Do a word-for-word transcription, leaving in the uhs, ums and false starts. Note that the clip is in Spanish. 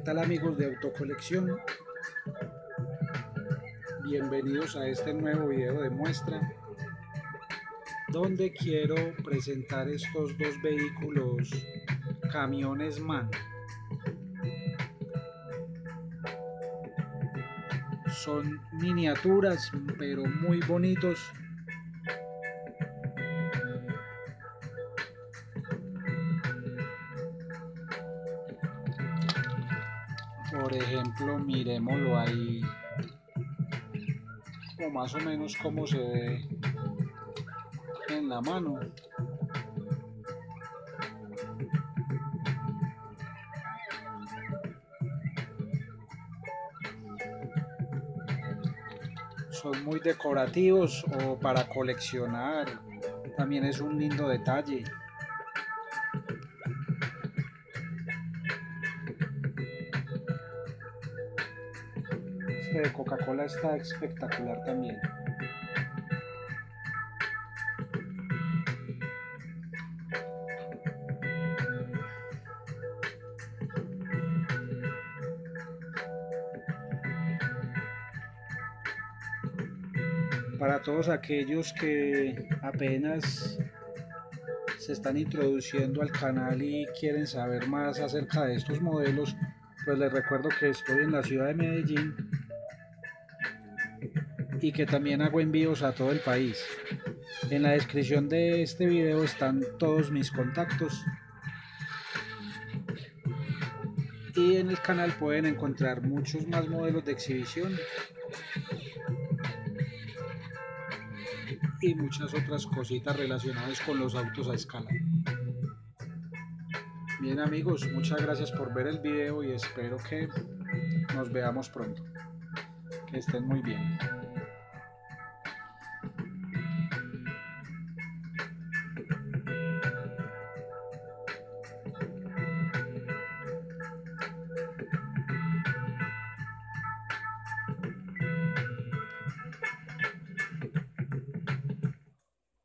tal amigos de Autocolección? Bienvenidos a este nuevo video de muestra donde quiero presentar estos dos vehículos camiones MAN. Son miniaturas pero muy bonitos. Por ejemplo, miremoslo ahí, o más o menos como se ve en la mano. Son muy decorativos o para coleccionar. También es un lindo detalle. Este de Coca-Cola está espectacular también. Para todos aquellos que apenas se están introduciendo al canal y quieren saber más acerca de estos modelos, pues les recuerdo que estoy en la ciudad de Medellín y que también hago envíos a todo el país. En la descripción de este video están todos mis contactos y en el canal pueden encontrar muchos más modelos de exhibición y muchas otras cositas relacionadas con los autos a escala. Bien amigos, muchas gracias por ver el video y espero que nos veamos pronto. Que estén muy bien.